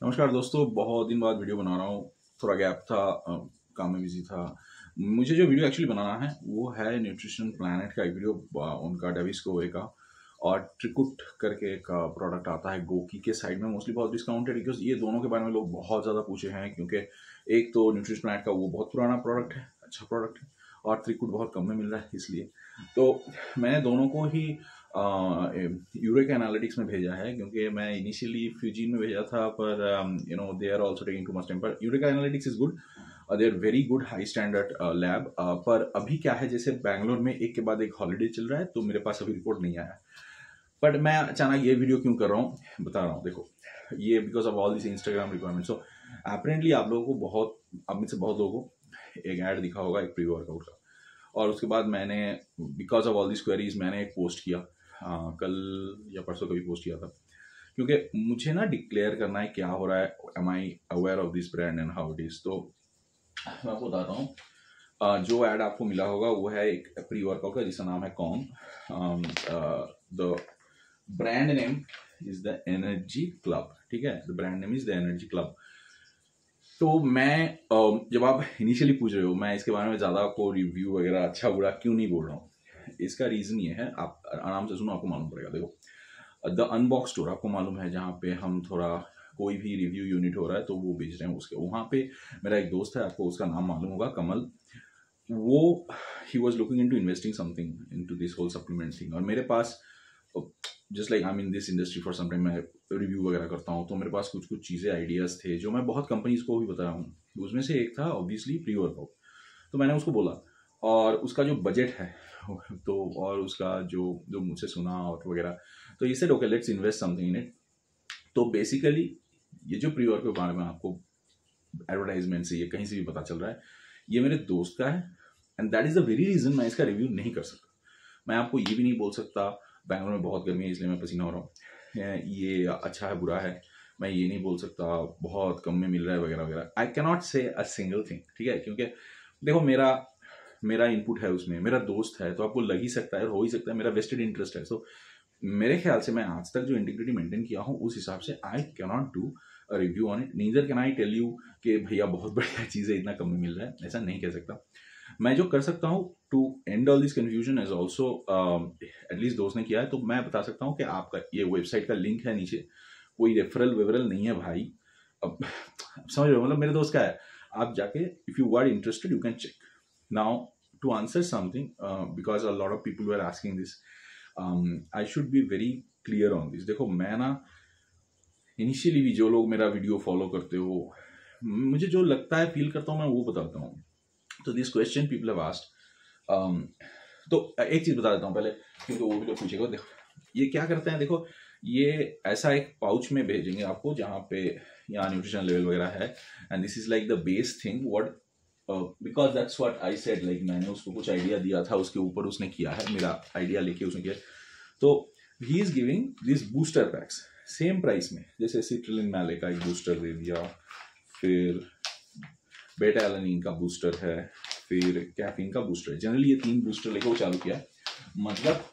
नमस्कार दोस्तों, बहुत दिन बाद वीडियो बना रहा हूँ। थोड़ा गैप था, काम में बिजी था। मुझे जो वीडियो एक्चुअली बनाना है वो है न्यूट्रिशन प्लैनेट का एक वीडियो, उनका डेविस कोवे का और ट्रिकुट करके एक प्रोडक्ट आता है गोकी के साइड में, मोस्टली बहुत डिस्काउंटेड, बिकॉज ये दोनों के बारे में लोग बहुत ज़्यादा पूछे हैं। क्योंकि एक तो न्यूट्रिशन प्लैनेट का वो बहुत पुराना प्रोडक्ट है, अच्छा प्रोडक्ट है, और ट्रिकुट बहुत कम में मिल रहा है, इसलिए तो मैंने दोनों को ही यूरेका एनालिटिक्स में भेजा है। क्योंकि मैं इनिशियली फ्यूजीन में भेजा था, पर they are also taking too much time. पर Eureka analytics is good, they are very good, high standard lab. पर अभी क्या है, जैसे बैंगलोर में एक के बाद एक हॉलीडे चल रहा है, तो मेरे पास अभी रिपोर्ट नहीं आया। बट मैं अचानक ये वीडियो क्यों कर रहा हूँ बता रहा हूँ। देखो, ये because of all this Instagram requirement. So apparently आप लोगों को आप में से बहुत लोगों को एक ऐड दिखा होगा एक प्री वर्कआउट का, और उसके बाद मैंने because of all this queries मैंने एक पोस्ट किया, कल या परसों कभी पोस्ट किया था। क्योंकि मुझे ना डिक्लेयर करना है क्या हो रहा है, am I aware of this brand and how it is. तो मैं आपको बताता हूँ। जो ऐड आपको मिला होगा वो है एक प्री वर्कआउट का जिसका नाम है कॉम। The brand name is the energy club. ठीक है, the brand name is the energy club. तो मैं जब आप इनिशियली पूछ रहे हो मैं इसके बारे में ज़्यादा आपको रिव्यू वगैरह अच्छा बुरा क्यों नहीं बोल रहा हूँ, इसका रीज़न ये है, आप आराम से सुनो, आपको मालूम पड़ेगा। देखो, द अनबॉक्स स्टोर आपको मालूम है, जहाँ पे हम थोड़ा कोई भी रिव्यू यूनिट हो रहा है तो वो बेच रहे हैं, उसके वहाँ पे मेरा एक दोस्त है, आपको उसका नाम मालूम होगा, कमल। वो he was looking into investing something into this whole supplement thing. और मेरे पास just like I am in this industry for some time, मैं रिव्यू वगैरह करता हूँ, तो मेरे पास कुछ कुछ चीज़ें आइडियाज़ थे जो मैं बहुत कंपनीज को भी बताया हूँ। उसमें से एक था ऑब्वियसली प्री वर्कआउट। तो मैंने उसको बोला, और उसका जो बजट है तो और उसका जो जो मुझसे सुना और वगैरह, तो ये said okay let's invest something in it. तो बेसिकली ये जो प्री वर्कआउट के बारे में आपको एडवर्टाइजमेंट से ये कहीं से भी पता चल रहा है, ये मेरे दोस्त का है, and that is the very reason मैं इसका रिव्यू नहीं कर सकता। मैं आपको ये भी नहीं बोल सकता बैंगलोर में बहुत गर्मी है इसलिए मैं पसीना हो रहा हूँ, ये अच्छा है बुरा है। मैं ये नहीं बोल सकता बहुत कम में मिल रहा है वगैरह वगैरह। I cannot say a single thing. ठीक है, क्योंकि देखो मेरा मेरा इनपुट है उसमें, मेरा दोस्त है, तो आपको लग ही सकता है, हो ही सकता है, मेरा वेस्टेड इंटरेस्ट है। सो मेरे ख्याल से मैं आज तक जो इंटीग्रिटी मेंटेन किया हूँ उस हिसाब से I cannot do a review on it, neither can I tell you कि भैया बहुत बढ़िया चीज़ है, इतना कम में मिल रहा है, ऐसा नहीं कह सकता। मैं जो कर सकता हूँ too and all this confusion is also, at least दोस्त ने किया है, तो मैं बता सकता हूँ कि आपका ये वेबसाइट का लिंक है नीचे, कोई रेफरल वेफरल नहीं है भाई। अब समझ रहे हो, मतलब मेरे दोस्त का है, आप जाके if you are interested you can check. Now to answer something, because a lot of people were asking this, I should be very clear on this. देखो, मैं ना इनिशियली भी जो लोग मेरा वीडियो फॉलो करते हो, मुझे जो लगता है फील करता हूँ मैं वो बताता हूँ। तो this question people have asked, तो एक चीज बता देता हूँ पहले, क्योंकि वो भी लोग पूछेगा। देखो ये क्या करते हैं, देखो ये ऐसा एक पाउच में भेजेंगे आपको जहाँ पे यहाँ न्यूट्रिशन लेवल वगैरह है, and this is like the base thing what, because that's what I said, like मैंने उसको कुछ आइडिया दिया था, उसके ऊपर उसने किया है, मेरा आइडिया लेके उसने किया। तो he is giving this booster packs same price में, जैसे सिट्रिलिन मैले का एक बूस्टर दे दिया, फिर बेटा एलानिन का बूस्टर है, फिर कैफीन का बूस्टर है। जनरली ये 3 बूस्टर लेके वो चालू किया है। मतलब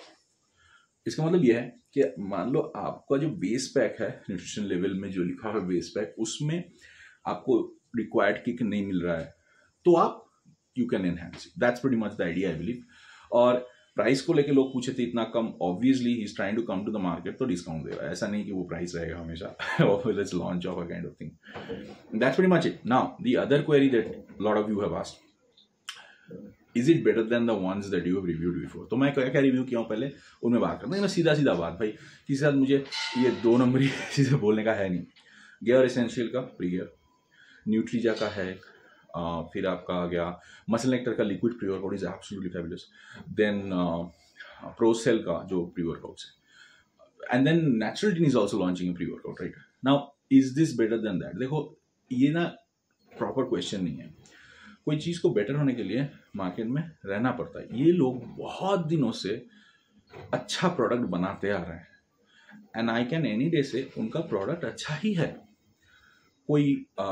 इसका मतलब ये है कि मान लो आपका जो बेस पैक है, न्यूट्रिशन लेवल में जो लिखा है बेस पैक, उसमें आपको रिक्वायर्ड किक नहीं मिल रहा है, तो आप you can enhance it. That's pretty much the idea I believe. और प्राइस को लेके लोग पूछे थे इतना कम, obviously he is trying to come to the market, तो डिस्काउंट दे रहा है, ऐसा नहीं कि वो प्राइस रहेगा हमेशा और let's launch off a kind of thing. That's pretty much it. Now the other query that lot of you have asked, is it better than the ones that you have reviewed before. तो मैं क्या क्या review किया हूँ पहले उनमें बात करते हैं। सीधा सीधा बात भाई, किसी साथ मुझे ये 2 नंबरी चीज़ें बोलने का है नहीं। गेयर एसेंशियल का प्री गेयर, न्यूट्रीजा का है, फिर आपका आ गया मसल नेक्टर का liquid pre workout is absolutely fabulous, then प्रोसेल का जो प्री वर्कआउट है, and then natural is also launching pre workout, right. Now is this better than that? देखो ये ना प्रॉपर क्वेश्चन नहीं है। कोई चीज़ को बेटर होने के लिए मार्केट में रहना पड़ता है। ये लोग बहुत दिनों से अच्छा प्रोडक्ट बनाते आ रहे हैं, and I can any day से उनका प्रोडक्ट अच्छा ही है। कोई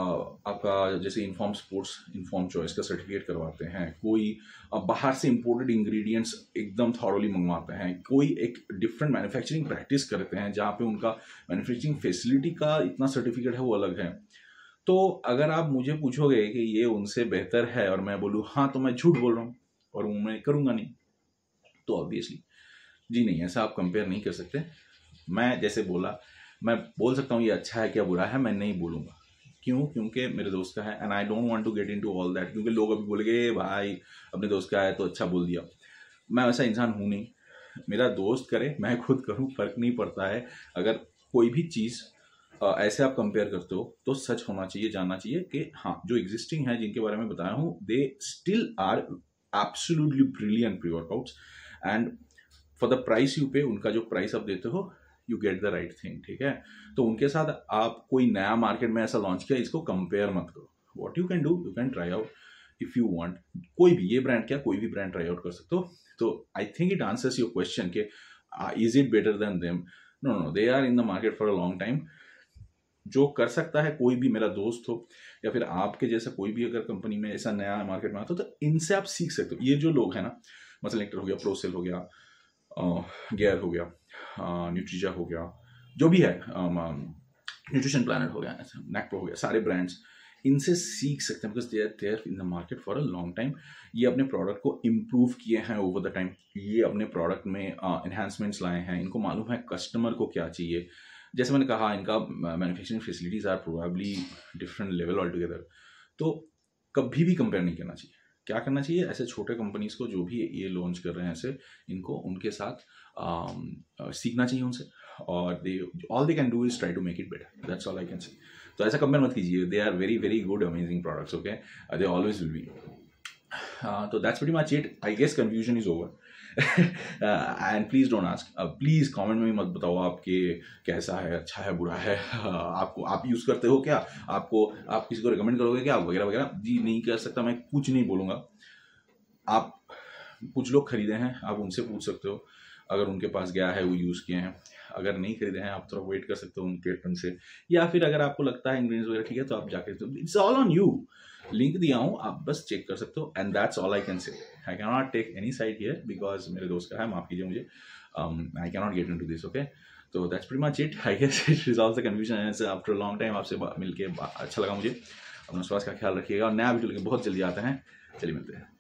आपका जैसे इन्फॉर्म स्पोर्ट्स इन्फॉर्म चॉइस का सर्टिफिकेट करवाते हैं, कोई बाहर से इंपोर्टेड इंग्रेडिएंट्स एकदम थॉरोली मंगवाते हैं, कोई एक डिफरेंट मैन्युफैक्चरिंग प्रैक्टिस करते हैं जहाँ पे उनका मैन्युफैक्चरिंग फैसिलिटी का इतना सर्टिफिकेट है वो अलग है। तो अगर आप मुझे पूछोगे कि ये उनसे बेहतर है और मैं बोलूँ हाँ, तो मैं झूठ बोल रहा हूँ और वो मैं करूँगा नहीं। तो ऑब्वियसली जी नहीं, ऐसा आप कंपेयर नहीं कर सकते। मैं जैसे बोला, मैं बोल सकता हूँ ये अच्छा है क्या बुरा है, मैं नहीं बोलूँगा। क्यों? क्योंकि मेरे दोस्त का है and I don't want to get into all that, क्योंकि लोग अभी बोलेंगे भाई अपने दोस्त का है तो अच्छा बोल दिया। मैं वैसा इंसान हूँ नहीं। मेरा दोस्त करे, मैं खुद करूँ, फर्क नहीं पड़ता है। अगर कोई भी चीज़ ऐसे आप कंपेयर करते हो तो सच होना चाहिए, जानना चाहिए कि हाँ, जो एग्जिस्टिंग है जिनके बारे में बताया हूँ, they still are absolutely brilliant pre workouts and for the price you pay, उनका जो प्राइस आप देते हो, you get the right thing. ठीक है, तो उनके साथ आप कोई नया मार्केट में ऐसा लॉन्च किया, इसको कंपेयर मत करो। What you can do, you can try out if you want. कोई भी, ये ब्रांड क्या, कोई भी ब्रांड ट्राई आउट कर सकते हो। तो I think it answers your question के is it better than them. No no, they are in the market for a long time. जो कर सकता है कोई भी, मेरा दोस्त हो या फिर आपके जैसा कोई भी अगर कंपनी में ऐसा नया मार्केट में आता हो, तो इनसे आप सीख सकते हो। ये जो लोग हैं ना, मसल एक्टर हो गया, प्रोसेल हो गया, गेयर हो गया, न्यूट्रिजा हो गया, जो भी है, न्यूट्रिशन प्लानट हो गया, नैक्प्रो हो गया, सारे ब्रांड्स, इनसे सीख सकते हैं because they are there in the market for a long time. ये अपने प्रोडक्ट को इम्प्रूव किए हैं ओवर द टाइम, ये अपने प्रोडक्ट में एनहांसमेंट्स लाए हैं, इनको मालूम है कस्टमर को क्या चाहिए। जैसे मैंने कहा, इनका manufacturing facilities are probably different level altogether. तो कभी भी कंपेयर नहीं करना चाहिए। क्या करना चाहिए, ऐसे छोटे कंपनीज को जो भी ये लॉन्च कर रहे हैं ऐसे, इनको उनके साथ सीखना चाहिए उनसे, और they all they can do is try to make it better, that's all I can say. तो ऐसा कंपेयर मत कीजिए, they are very very good amazing products, okay, they always will be. तो that's pretty much it, I guess confusion is over. And please don't ask, please comment में मत बताओ आपके कैसा है, अच्छा है, बुरा है, आपको, आप यूज करते हो क्या, आपको, आप किसी को रिकमेंड करोगे क्या, वगैरह वगैरह। जी नहीं कर सकता, मैं कुछ नहीं बोलूँगा। आप, कुछ लोग खरीदे हैं, आप उनसे पूछ सकते हो, अगर उनके पास गया है, वो यूज़ किए हैं। अगर नहीं खरीदे हैं, आप थोड़ा वेट कर सकते हो उनसे, या फिर अगर आपको लगता है इंग्रेडिएंट्स वगैरह ठीक है, तो आप जाके, it's all on you. Link दिया हूँ, आप बस चेक कर सकते हो, and that's all I can say. I can not take any side here because मेरे दोस्त का है, माफ कीजिए मुझे, I can not get into this, okay. तो that's pretty much it, I guess it resolves the confusion. After long time आपसे मिलके अच्छा लगा मुझे। अपना स्वास्थ्य का ख्याल रखिएगा, और नया वीडियो लेके बहुत जल्दी आते हैं। चलिए मिलते हैं।